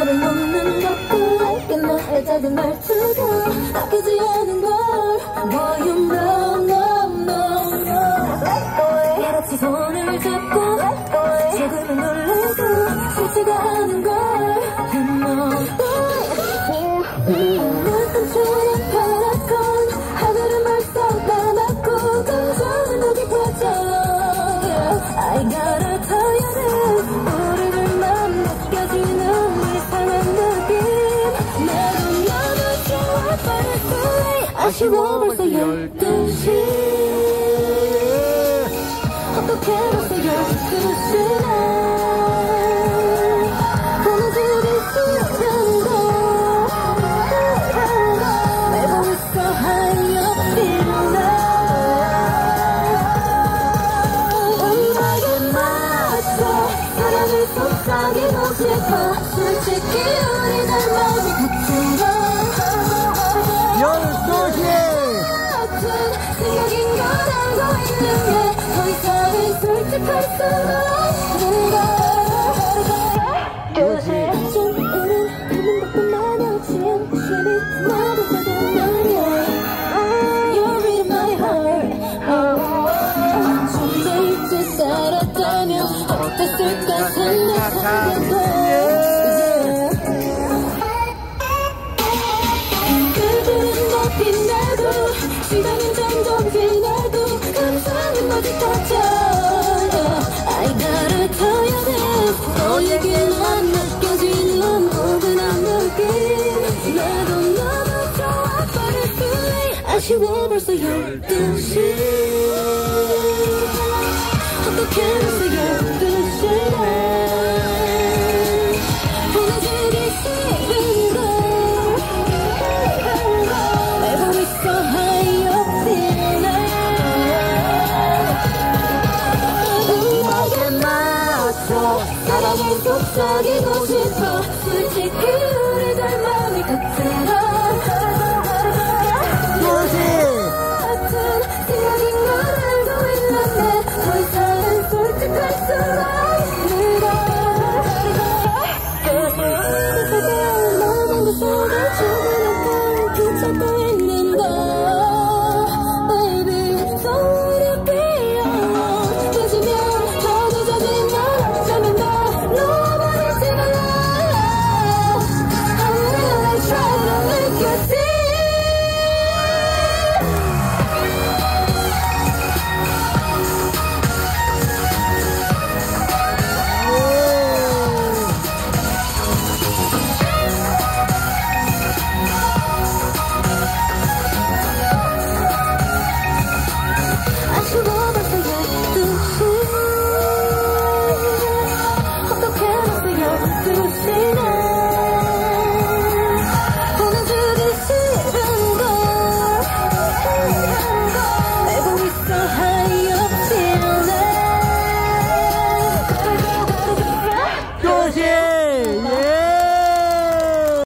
말을 놓는 것도 꽤나 작은 말투가 바뀌지 않은 걸 Boy you know no no no 말없이 손을 잡고 조금은 놀래도 쉽지가 않은 걸 You know 눈뜬 초록 파랗건 하늘은 벌써 까맣고 감정은 더 깊어져 I gotta tell you this 우리를 맘 느껴지는 이상한 느낌 나도 너무 좋아 but it's too late 아쉬워 벌써 12시 어떻게 벌써 12시나 속삭이고 싶어 솔직히 우리 잘 마음이 같은 걸 12시 생각인 걸 알고 있는데 더 이상은 솔직할 수 없는 걸 2시 아침 우린 보는 것뿐만 없지 심이 나도 가도 말이야 You're in my heart 좀 더 일찍 살았다면 어땠을까 생각하게 돼 그들은 더 빛나도 시간은 점점 지나도 감성은 모두 터져 I gotta tell you this 너에게만 느껴지는 포근한 느낌 나도 너무 좋아 but it's too late 아쉬워 벌써 12시 어떻게 벌써 12시나 보내주기 싫은 걸 알고 있어 how you feel 음악에 맞춰 사랑을 속삭이고